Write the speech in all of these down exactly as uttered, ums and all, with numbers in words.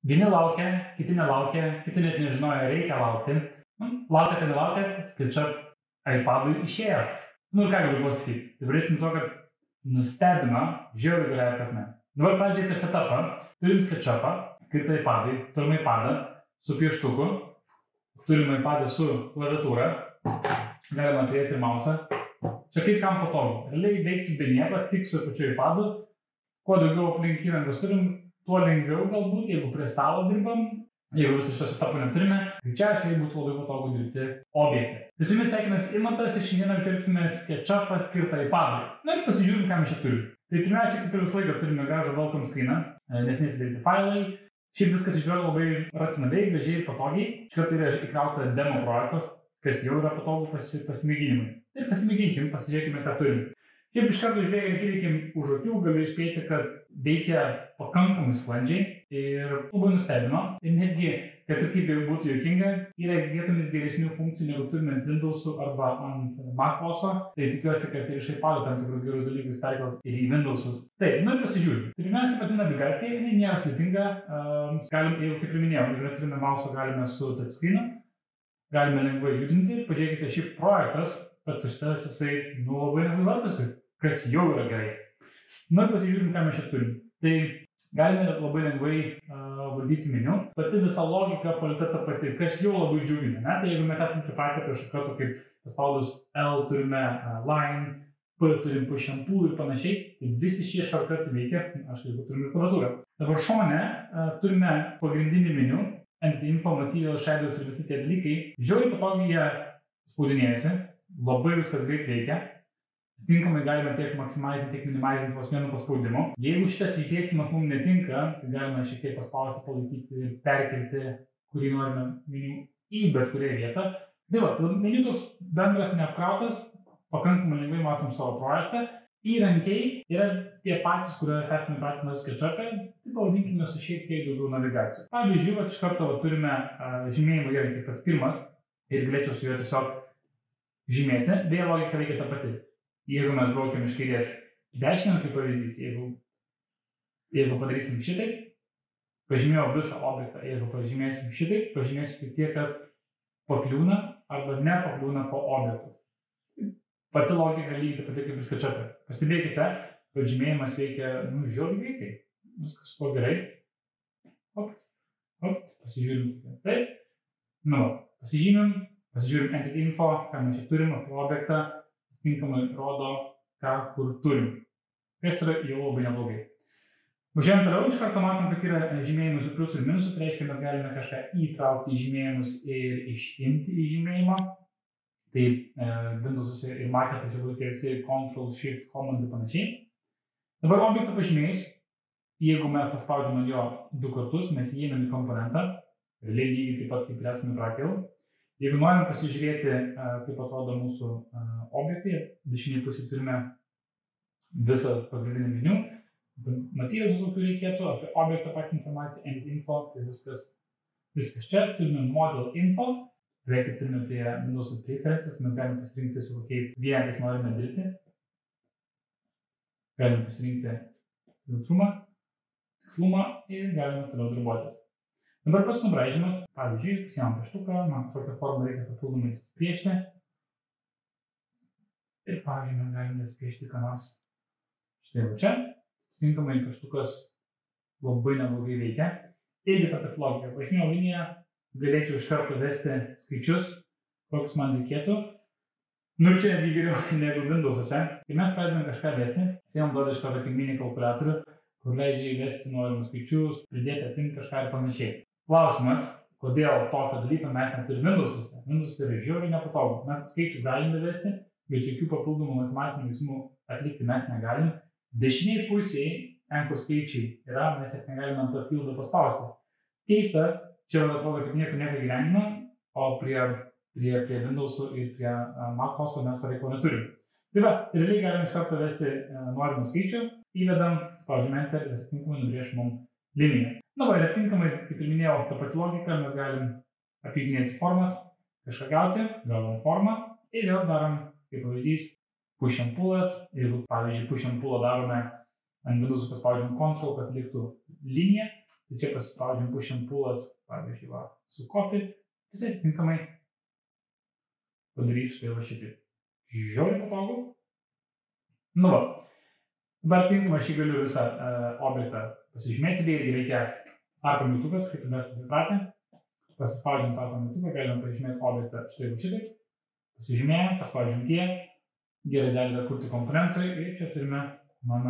Vieni laukia, kiti nelaukia, kiti net nežinojo, reikia laukti. Nu, laukėte, nelaukėte, SketchUp iPad'ui išėjo. Nu ir ką galiu pasakyti? Tai pradėsim to, kad nustebino žiauriai gerąją prasme. Dabar pradžiai apie setupą. Turim SketchUp'ą, skirtą iPad'ui, turim iPad'ą su pieštuku, turim iPad'ą su klaviatūra, galima turėti mausą. Čia kaip kam patogu. Realiai veikti be nieko, tik su pačiu iPad'u. Kuo daugiau aplink įrangos turim, tuo lengviau galbūt, jeigu prie stalo dirbam, jeigu viso šito setup'o neturime, greičiausiai būtų labai patogu dirbti objekte. Tai su jumis sveikinas Imantas ir šiandien apžvelgsime SketchUp'ą skirtą iPad'ui. Na ir pasižiūrim, ką mes čia turime. Tai pirmiausia, kaip ir visą laiką turime gražų welcome screen'ą, nes nesidaryti failai. Šiaip viskas išdėliota labai racionaliai, gražiai ir patogiai. Štai yra įkrauta demo projektas, kas jau yra patogu pasi, pasimėginimui. Ir pasimėginkim, pasižiūrėkime, ką turim. Kaip iš karto išbėgant įvykiam už akių, galiu įspėti, kad veikia pakankamai sklandžiai ir labai nustebino. Ir netgi, kad ir kaip jau būtų juokinga, yra vietomis geresnių funkcijų, negu turime ant Windows'ų arba ant macOS'o. Tai tikiuosi, kad ir iš iPad'o tam tikrus gerus dalykus perkels ir į Windows'us. Taip, nu ir pasižiūrėjau. Pirmiausia, pati navigacija, jinai nėra sudėtinga. Um, galim, jau kaip ir minėjau, jeigu neturime mauso, galime su touchscreen'u, galime lengvai judinti. Pažiūrėkite, šį projektas pats iš tavęs jisai nu, labai lengvai vartosi, kas jau yra gerai. Na ir pasižiūrim, ką mes čia turim. Tai galime labai lengvai uh, valdyti meniu. Pati visa logika palikta ta pati, kas jau labai džiugina. Ne? Tai jeigu mes esame pripratę prie šortkatų, kaip paspaudus L turime uh, line, P turim push and pull ir panašiai, tai visi šie šortkatai veikia, aš jeigu turime klaviatūrą. Dabar šone uh, turime pagrindinį meniu, Entity Info, Material, Shadows ir visi tie dalykai. Žiauriai patogiai jie spaudinėjasi, labai viskas greit veikia. Tinkamai galime tiek maksimizinti, tiek minimizinti vos vienu paspaudimu. Jeigu šitas išdėstymas mums netinka, tai galime šiek tiek paspausti, palaikyti ir perkelti, kurį norime meniu į bet kurią vietą. Tai va, meniu toks bendras neapkrautas, pakankamai lengvai matom savo projektą. Įrankiai yra tie patys, kurie esame pratę nuo SketchUp'e, tai pavadinkime su šiek tiek daugiau navigacijų. Pavyzdžiui, va, iš karto va, turime uh, žymėjimo įrankį pats pirmas ir galėčiau su juo tiesiog žymėti, beje logika veikia ta pati. Jeigu mes braukiam iš kairės dešinę, kaip pavyzdys, jeigu, jeigu padarysim šitaip, pažymėjau visą objektą, jeigu pažymėsim šitaip, pažymėsiu tik tie, kas pakliūna arba nepakliūna po objektų. Pati logika lygiai taip pat kaip SketchUp'e. Pastebėkite, kad žymėjimas veikia, nu, žiauriai greitai. Viskas buvo gerai. Op, op, pasižiūrim. Taip. Nu, pasižymim, pasižiūrim Entity Info, ką mes čia turim apie objektą. Tinkamai rodo, ką kur turim. Kas yra jau labai neblogai. Važiuojam toliau, iš karto matom, kad yra žymėjimai su pliusų ir minusų, tai reiškia, mes galime kažką įtraukti į žymėjimus ir išimti į žymėjimą. Tai e, Windows'uose ir Mac'e tai čia būtų tiesi Ctrl, Shift, Command ir panašiai. Dabar objektą pažymėjus, jeigu mes paspaudžiame jo du kartus, mes įeinam į komponentą, realiai lygiai taip pat kaip ir esame pratę jau. Jeigu norim pasižiūrėti, kaip atrodo mūsų objektai, dešinėje pusėje turime visą pagrindinį meniu, materialus, kokių reikėtų, apie objektą patį informaciją, Entity Info, tai viskas, viskas čia. Turime Model Info, beveik kaip turime prie Windows Preferences, mes galime pasirinkti, su kokiais vienetais norime dirbti. Galime pasirinkti jautrumą, tikslumą ir galime toliau darbuotis. Dabar pats nubraižymas, pavyzdžiui, pasiimam pieštuką, man kažkokią formą reikia papildomai atsispiešti. Ir, pavyzdžiui, mes galime atsispiešti ką nors štai va čia. Tinkamai pieštukas labai neblogai veikia. Irgi ta pati logika. Pažymėjau liniją, galėčiau iš karto vesti skaičius, kokius man reikėtų. Nu ir čia netgi geriau negu Windows'uose. Kai mes pradedame kažką vesti, jis duoda iš karto kaip mini kalkulatorių, kur leidžia įvesti norimus skaičius, pridėti atimti kažką ir panašiai. Klausimas, kodėl tokio dalyko mes neturime Windows'uose. Windows'uose yra žiauriai nepatogu. Mes skaičius galime vesti, bet jokių papildomų matematinių veiksmų atlikti mes negalim. Dešiniai pusėje, ten kur skaičiai yra, mes net negalime ant to fieldo paspausti. Keista, čia atrodo, kad nieko nieko gyvenimo, o prie, prie, prie Windows'ų ir prie uh, macOS'o mes to reikalo neturim. Tai va, realiai galim iš karto vesti uh, norimų skaičių, įvedam, spaudžiam Enter ir atitinkamai nubrėš mums liniją. Na va, ir atitinkamai, kaip ir minėjau, tą patį logiką mes galim apjunginėti formas, kažką gauti, gavom formą ir vėl darom, kaip pavyzdys, push and pullas. Jeigu, pavyzdžiui, push and pullą darome ant Windows'ų paspaudžiam Ctrl, kad liktų linija, Tai čia pasispaudžiam push and pullas, pavyzdžiui, va, su copy, jisai atitinkamai padarys štai va šitį. Žiauriai patogu. Nu va, dabar tinkamai aš jį galiu visą uh, objektą pasižymėti, bei irgi reikia tarpo mygtukas, kaip mes įpratę. Pasispaudžiam tarpo mygtuką, galim pasižymėti objektą štai va šitai. Pasižymėjom, paspaudžiam G, gerai dalį kurti komponentui ir čia turime mano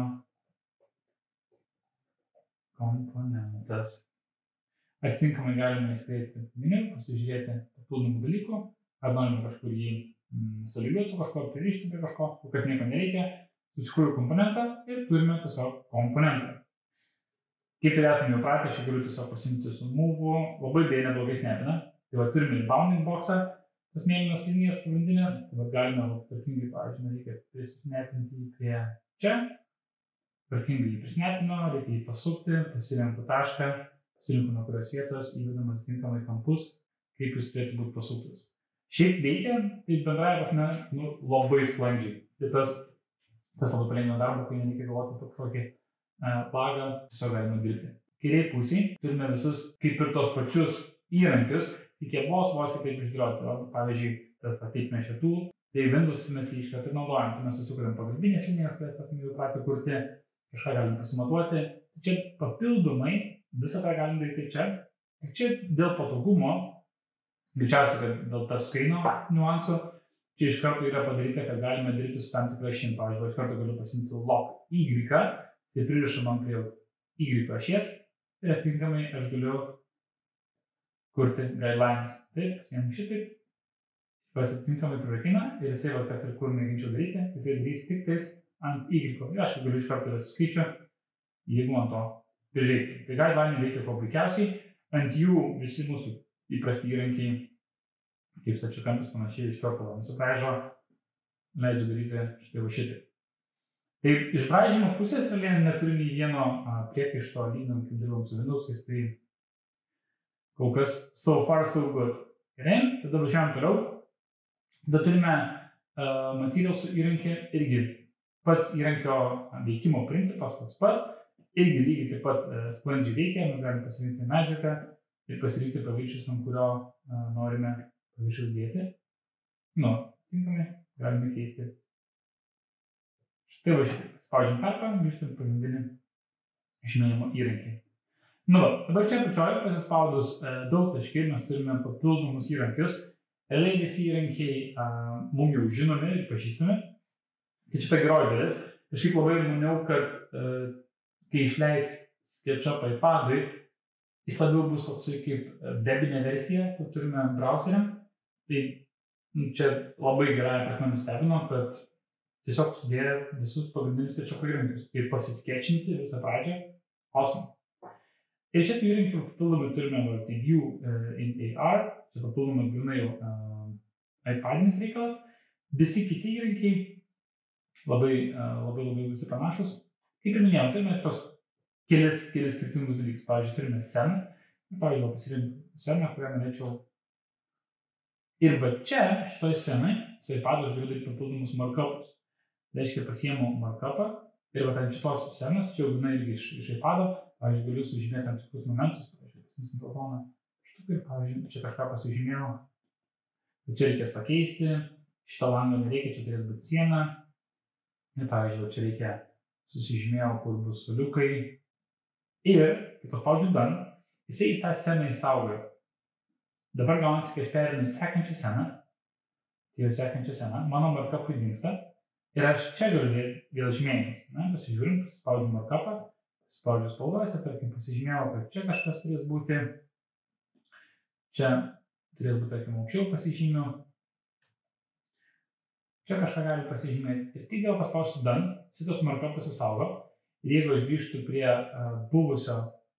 komponentas. Atitinkamai galime įskleisti meniu, pasižiūrėti papildomų dalykų, ar norime kažkur jį mm, sąlygiuoti su kažko, pririšti prie kažko, kas nieko nereikia, susikūriu komponentą ir turime tiesiog komponentą. Kaip ir esame jau pratę, aš galiu tiesiog pasimti su move, labai beje neblogai snapina. Tai va turime bounding boxą, tas mėlynas linijas pagrindinės, tai va galime, tarkingai, pavyzdžiui, reikia prisisnapinti prie čia. Tvarkingai jį prisnapino, reikia jį pasukti, pasirenku tašką, pasirinku nuo kurios vietos, įvedam atitinkamai kampus, kaip jis turėtų būti pasuktas. Šiaip veikia, tai bendrąja prasme, nu, labai sklandžiai. Tai tas, tas labai palengvina darbą, kai nereikia galvoti apie kažkokį uh, lagą, tiesiog galime dirbti. Kairiai pusėje turime visus kaip ir tos pačius įrankius, tik jie vos vos kitaip išdėlioti. Pavyzdžiui, tas pateikime šitų, tai Windows mes jį iškart ir naudojam, tai mes susikuriam pagalbinės linijas, kurias esame jau pratę kurti. Kažką galim pasimatuoti. Čia papildomai visą tą galim daryti čia. Tik čia dėl patogumo, greičiausiai, kad dėl touchscreen niuansų, čia iš karto yra padaryta, kad galime daryti su tam tikra šim. Pavyzdžiui, iš karto galiu pasimti lock Y, tai pririšam prie Y ašies ir atitinkamai aš galiu kurti guidelines. Taip, pasiėmėm šitaip, atitinkamai prirakina ir jisai, va, kad ir kur mėginčiau daryti, jisai darys tik tais ant Y. Ir aš galiu iš karto atsiskaičiu, jeigu man to prireiktų. Tai guideline veikia kuo puikiausiai. Ant jų visi mūsų įprasti įrankiai, kaip stačiakampis panašiai iš karto nusibraižo, leidžia daryti štai va šitaip. Tai iš braižymo pusės realiai neturi nei vieno priekaišto lyginant, kaip dirbam su Windows'ais, tai kol kas so far so good. Gerai, tada važiuojam toliau. Tada turime uh, materialsų įrankį irgi. Pats įrankio veikimo principas toks pat, irgi lygiai taip pat sklandžiai veikia, mes galime pasirinkti medžiagą ir pasirinkti paviršius, ant kurio uh, norime paviršius dėti. Nu, tinkamai galime keisti. Štai va šitaip. Spaudžiam tarpą, grįžtam pagrindinį žymėjimo įrankį. Nu, va, dabar čia pačioje pasispaudus uh, daug taškį, mes turime papildomus įrankius. Realiai visi įrankiai uh, mums jau žinomi ir pažįstami. Tai šitą geroji dalis. Kažkaip labai maniau, kad uh, kai išleis SketchUp iPadui, jis labiau bus toksai kaip webinė versija, kur turime browseriam. Tai nu, čia labai gerai prasme nustebino, kad tiesiog sudėjo visus pagrindinius SketchUp įrankius. Tai pasisketchinti visą pradžią. Awesome. Ir šitų įrankių papildomai turime va, View uh, in A R, čia papildomas grinai uh, iPadinis reikalas. Visi kiti įrankiai Labai, labai, labai visi panašus. Kaip ir minėjau, turime tos kelis, kelis skirtingus dalykus. Pavyzdžiui, turime scenas. Pavyzdžiui, pasirinkti sceną, kurią norėčiau. Ir va čia, šitoj scenai, su iPadu aš galiu daryti papildomus markupus. Tai reiškia, pasiemu markupą ir va ant šitos scenos, čia jau gana irgi iš, iš iPado, pavyzdžiui, galiu sužymėti tam tikrus momentus. Pavyzdžiui, pasimis mikrofoną. Štukai, pavyzdžiui, čia kažką pasižymėjau. Čia reikės pakeisti. Šito lango nereikia, čia turės būti siena. Ir, pavyzdžiui, čia reikia susižymėjau, kur bus suliukai. Ir, kai paspaudžiu done, jisai į tą sceną įsaugojo. Dabar gaunasi, kai aš perinu sekančią sceną, tai jau sekančią sceną, mano markupai dingsta. Ir aš čia galiu vėl žymėjimus. Na, pasižiūrim, paspaudžiu markupą, paspaudžiu spalvose, tarkim, pasižymėjau, kad čia kažkas turės būti. Čia turės būti, tarkim, aukščiau pasižymiau. Čia kažką gali pasižymėti. Ir tik vėl paspausiu done, šitas markupas įsaugo. Ir jeigu aš grįžtu prie uh, buvusio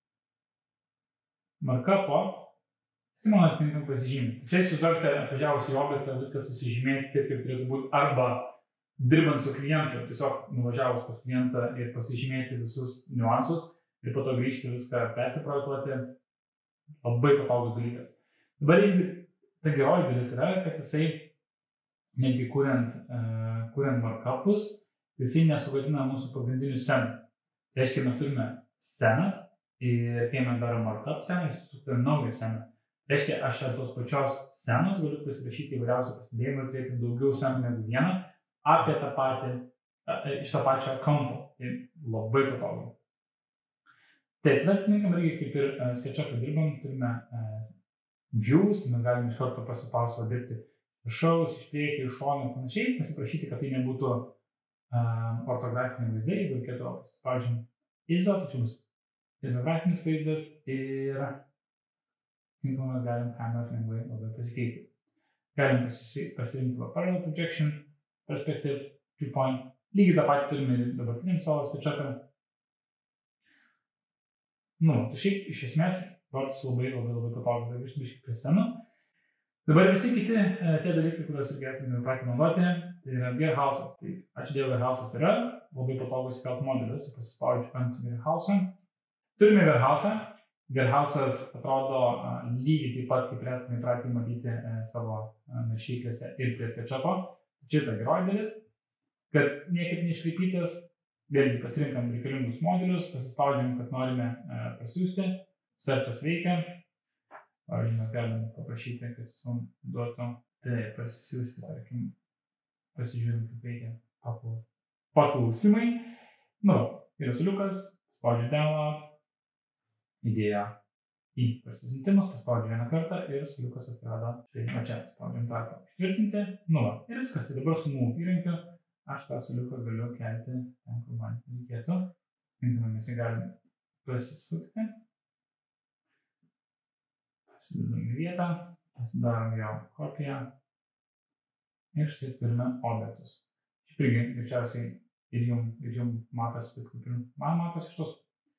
markupo, tai man atitinkamai pasižymė. Čia įsivaizduokite, atvažiavus į objektą, viskas susižymėti taip, kaip turėtų būti, arba dirbant su klientu, tiesiog nuvažiavus pas klientą ir pasižymėti visus niuansus ir po to grįžti viską persiprojektuoti. Labai patogus dalykas. Dabar ta geroji dalis yra, kad jisai netgi kuriant, uh, kuriant markupus, jisai nesugadina mūsų pagrindinių scenų. Tai reiškia, mes turime scenas, ir kai mes darom markup sceną, jis sukūrė naują sceną. Reiškia, aš ant tos pačios scenos galiu pasirašyti įvairiausių pastebėjimų ir turėti daugiau scenų negu vieną apie tą patį, iš to pačio kampo. Tai labai patogu. Taip, tada atitinkam reikia kaip ir uh, SketchUp'ą dirbam, turime uh, views, tai mes galime iš karto pasipausą dirbti viršaus, iš priekio, iš šono ir panašiai, pasiprašyti, kad tai nebūtų uh, ortografiniai vaizdai, jeigu reikėtų paspaudžiam izo, tai čia bus izografinis vaizdas ir tinkamas galim kameras lengvai labai pasikeisti. Galim pasirinkti parallel projection, perspective, viewpoint, lygiai tą patį turime ir dabartiniam savo SketchUp'ą. Nu, tai šiaip iš esmės vartus labai labai labai patogu, tai grįžtum biškį prie scenų. Dabar visi kiti e, tie dalykai, kuriuos irgi esame pratę naudoti, tai yra Warehouse'as. Tai ačiū Dievui, Warehouse'as yra, labai patogu įsikelt modelius, tai pasispaudžiu ant Warehouse'ą. Turime Warehouse'ą. Warehouse'as atrodo a, lygiai taip pat, kaip esame pratę matyti e, savo naršyklėse ir prie SketchUp'o. Čia ta geroji dalis, kad niekaip neiškreipytas. Vėlgi pasirinkam reikalingus modelius, pasispaudžiam, kad norime e, pasiūsti, search'as veikia. Pavyzdžiui, mes galime paprašyti, kad jis mums duotų, tai pasisiūsti, tarkim, pasižiūrim, kaip veikia paklausimai. Nu, yra suliukas, spaudžiu download, įdėjo į pasisintimus, paspaudžiu vieną kartą ir suliukas atsirado. Tai va čia, spaudžiam tarpą ištvirtinti, nu va, ir viskas, tai dabar su move įrankiu. Aš tą suliuką galiu kelti ten, kur man reikėtų. Tinkamai mes jį galim pasisukti. Pasidedam į vietą, pasidarom jo kopiją. Ir štai turime objektus. Šiaip irgi, greičiausiai ir jum, ir jum matas, kaip ir man matas iš tos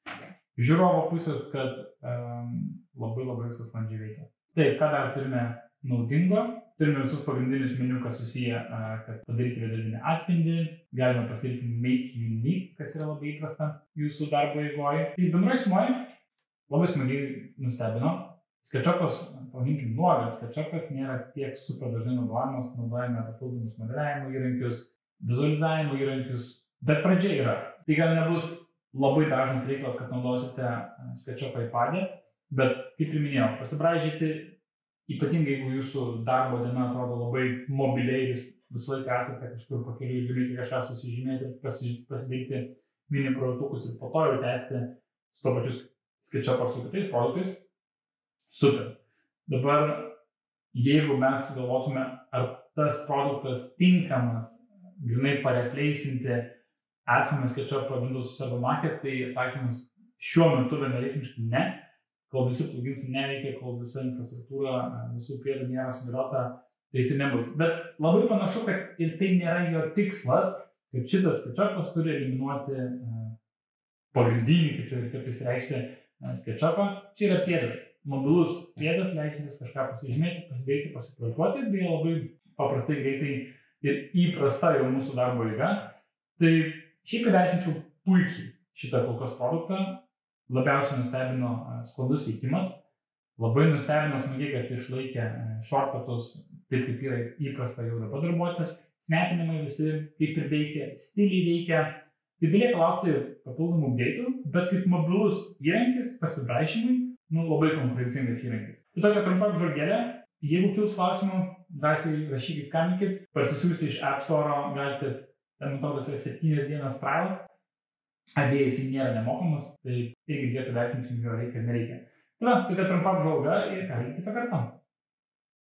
žiūrovo pusės, kad um, labai labai viskas sklandžiai veikia. Taip, ką dar turime naudingo? Turime visus pagrindinius meniu, kas susiję, kad padaryti veidrodinį atspindį. Galime pasidaryti Make Unique, kas yra labai įprasta jūsų darbo eigoje. Tai bendrai sumoje labai smagiai nustebino. SketchUp'as, pavadinkim nuogas, SketchUp'as nėra tiek super dažnai naudojamas, naudojame papildomus modeliavimo įrankius, vizualizavimo įrankius, bet pradžia yra. Tai gal nebus labai dažnas reikalas, kad naudosite SketchUp'ą iPad'e, bet kaip ir minėjau, pasibraižyti. Ypatingai, jeigu jūsų darbo diena atrodo labai mobiliai, jūs visą laiką esate kažkur pakeliui ir reikia kažką susižymėti, pasidaryti mini projektukus ir po to jau tęsti su to pačiu SketchUp ar su kitais produktais. Super. Dabar, jeigu mes galvotume, ar tas produktas tinkamas grinai pareplaisinti esamą SketchUp Windows'us arba Mac'e, tai atsakymas šiuo metu vienareikšmiškai ne. Kol visi pluginsai neveikia, kol visa infrastruktūra, visų priedų nėra sudėliota, tai jis ir nebus. Bet labai panašu, kad ir tai nėra jo tikslas, kad šitas SketchUp'as turi eliminuoti uh, pagrindinį, kaip čia reikėtų įsireikšti, uh, SketchUp'ą. Čia yra priedas. Mobilus priedas, leidžiantis kažką pasižymėti, pasidaryti, pasiprojektuoti, beje labai paprastai, greitai ir įprasta jau mūsų darbo eiga. Tai šiaip įvertinčiau puikiai šitą kol kas produktą. Labiausiai nustebino sklandus veikimas, labai nustebino smagiai, kad išlaikė shortcutus taip, kaip yra įprasta jau dabar darbuotis, snapinimai visi kaip ir veikia, stiliai veikia, tai belieka laukti papildomų update'ų, bet kaip mobilus įrankis, pasibraižymui, nu, labai konkurencingas įrankis. Tai tokia trumpa apžvalgėlė, jeigu kils klausimų, drąsiai rašykit, skambinkit, pasisiųsti iš App Store'o galite, ten metodas yra septynios dienos trialas. Abeje, jisai nėra nemokamas, tai irgi reikėtų vertinti, jo reikia ir nereikia. Tai va, tokia trumpa apžvalga ir ką reikia kitą kartą.